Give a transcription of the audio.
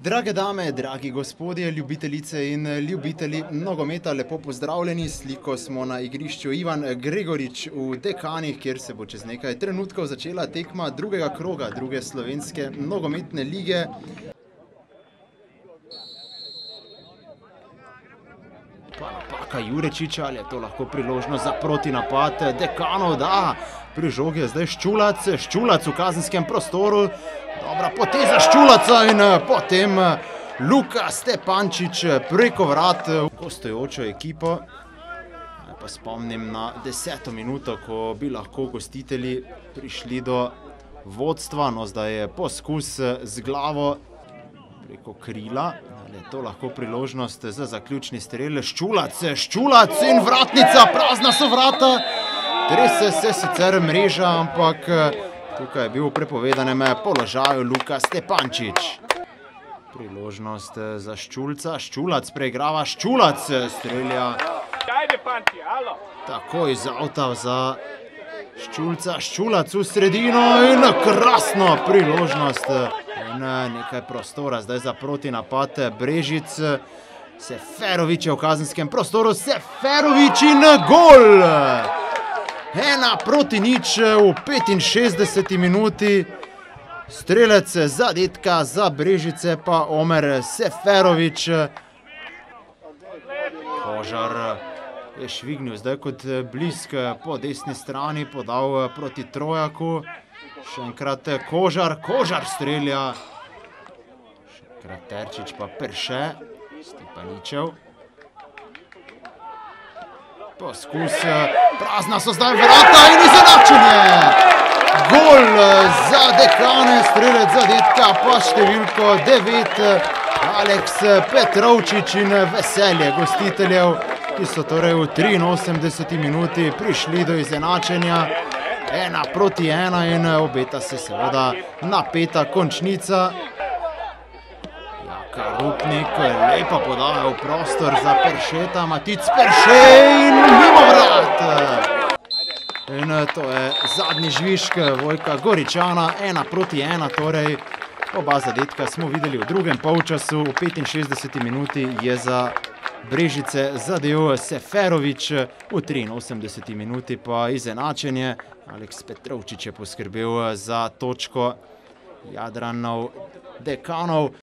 Drage dame, dragi gospodje, ljubitelice in ljubitelji nogometa, lepo pozdravljeni. Sliko smo na igrišču Ivan Gregorič v Dekanih, kjer se bo čez nekaj trenutkov začela tekma drugega kroga druge slovenske nogometne lige. Pa napaka Jurečiča, ali je to lahko priložnost za protinapad Dekanov, da pri žogi je zdaj Ščulac v kazenskem prostoru. Dobra poteza Ščulaca in potem Luka Stepančič preko vrat v gostujočo ekipo. Pa spomnim na 10. minuto, ko bi lahko gostitelji prišli do vodstva. No, zdaj je poskus z glavo preko krila. Je to lahko priložnost za zaključni strel. Ščulac in vratnica, prazna so vrata. Trese se sicer mreža, ampak tukaj je bil v prepovedanem položaju Luka Stepančič. Priložnost za Ščulca. Ščulac preigrava, Ščulac strelja. Takoj iz avta za Ščulca. Ščulac v sredino in krasno priložnost. In nekaj prostora zdaj za protinapad Brežic. Seferovič je v kazenskem prostoru. Seferovič in gol! 1:0 v 65. minuti. Strelec zadetka za Brežice pa Omer Seferovič. Kožar je švignil zdaj kot blisk po desni strani, podal proti Trojaku. Še enkrat Kožar strelja. Še enkrat Terčič pa Perše. Stepaničev. Poskus, prazna so zdaj vrata in izenačenje. Gol za Dekane, strelec zadetka pa številko 9. Aleks Petrovčič in veselje gostiteljev, ki so torej v 83. minuti prišli do izenačenja. 1:1 in obeta se seveda napeta končnica. Rupnik, lepa podaja v prostor za Peršeta, Matic Perše in mimo vrat. In to je zadnji žvižg Vojka Goričana, 1:1, torej oba zadetka smo videli v drugem polčasu. V 65. minuti je za Brežice zadel Seferovič, v 83. minuti pa izenačenje. Aleks Petrovčič je poskrbel za točko Jadranov Dekanov.